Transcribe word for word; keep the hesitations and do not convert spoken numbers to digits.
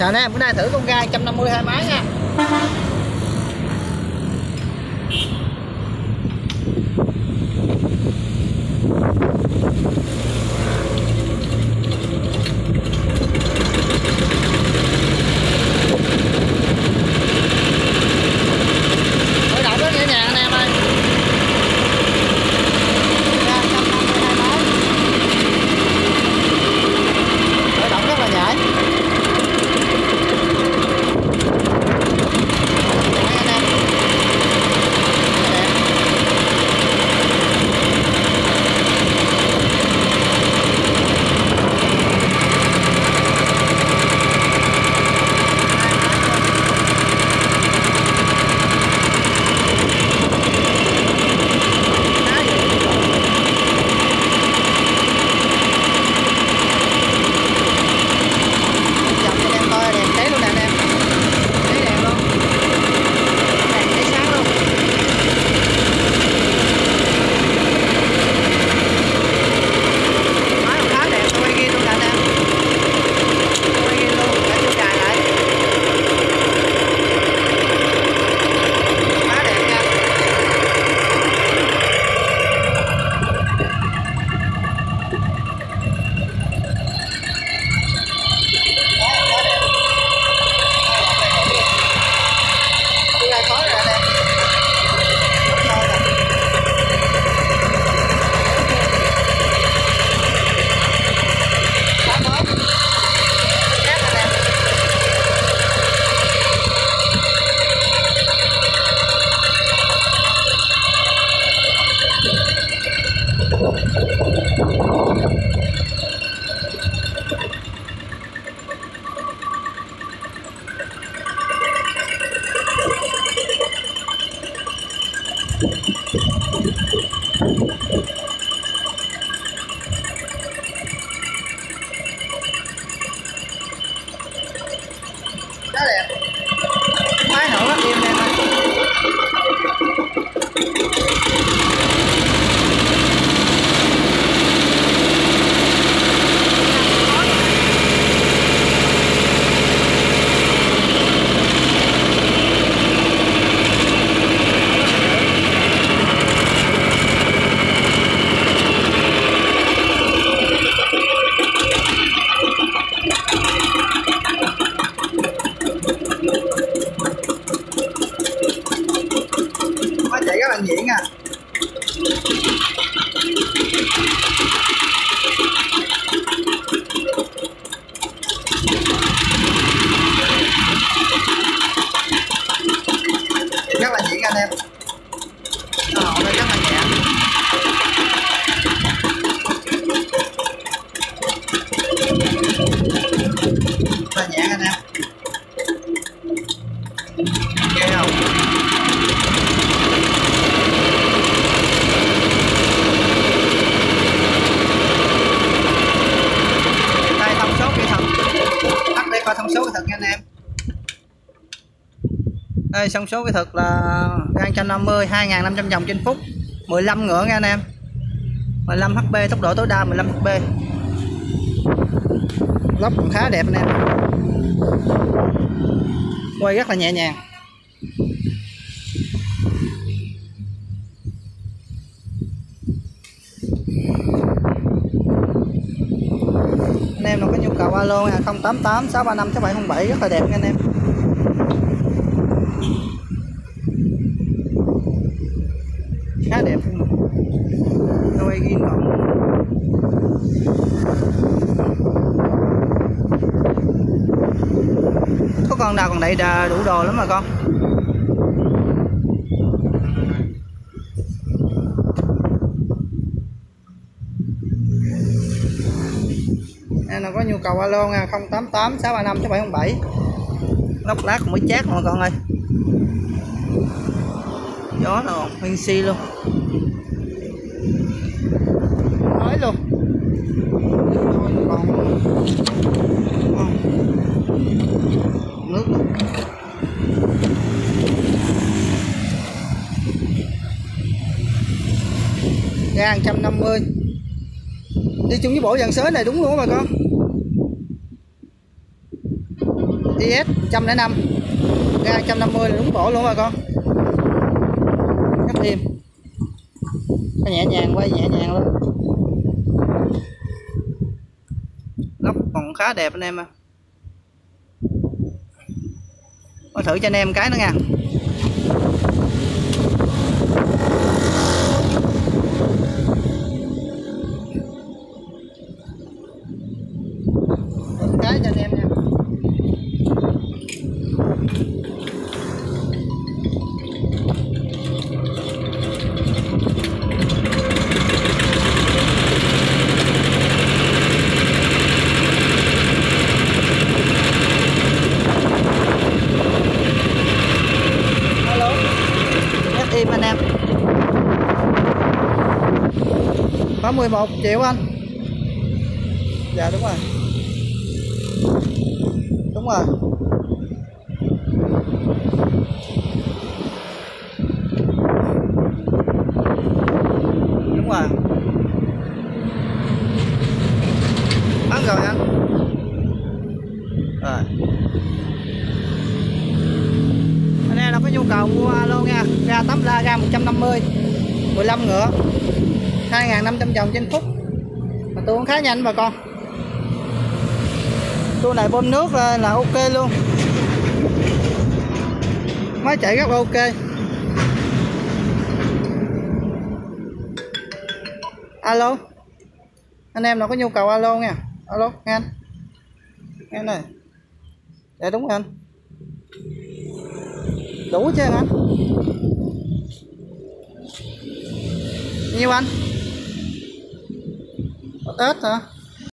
Chào anh em, bữa nay thử con gai một trăm năm mươi hai máy nha. Khởi động rất nhẹ nhàng anh em ơi. Gai một trăm năm mươi hai máy. Khởi động rất là nhẹ. Đó đẹp. Máy nổ rất im em ơi. Chạy rất là nhuyễn à. Rất là nhuyễn anh em. Ờ, đây rất là nhẹ. Rất là nhẹ anh em. Ok không? Coi thông số kỹ thuật nha anh em. Đây, thông số kỹ thuật là gai một trăm năm mươi, hai nghìn năm trăm vòng trên phút, mười lăm ngựa nha anh em, mười lăm héc pê, tốc độ tối đa mười lăm héc pê. Lốp cũng khá đẹp anh em, quay rất là nhẹ nhàng. Anh em nào có nhu cầu alo nha, không tám tám sáu ba năm sáu bảy không bảy, rất là đẹp nha anh em. Khá đẹp. Quay ghi gọn. Có con nào còn đậy đủ đồ lắm mà con. Em nào có nhu cầu alo nha, không tám tám sáu ba năm sáu bảy không bảy. Lóc lát cũng mới chát mọi con ơi. Gió là nguyên si luôn. Nói luôn. Còn nước luôn. Gai một trăm năm mươi. Đi chung với bộ dàn xới này đúng luôn bà con. i ét một trăm lẻ năm, ga một trăm năm mươi là đúng bổ luôn bà con. Rất êm, nó nhẹ nhàng, quay nhẹ nhàng luôn. Lốc còn khá đẹp anh em à. Có thử cho anh em cái nữa nha. Thử cái cho anh em nha. Im anh em. Có mười một triệu anh. Dạ đúng rồi. Đúng rồi. Đúng rồi. Bán rồi anh. Rồi. Anh em là có nhu cầu mua alo nha. Ga tám la, ga một trăm năm mươi, mười lăm ngựa, hai nghìn năm trăm vòng trên phút. Mà tôi cũng khá nhanh bà con. Tôi này bơm nước là ok luôn. Máy chạy rất là ok. Alo. Anh em nào có nhu cầu alo nha. Alo nghe anh. Nghe anh ơi. Dạ đúng rồi anh. Đủ chưa anh? Nhiêu anh? Tết hả?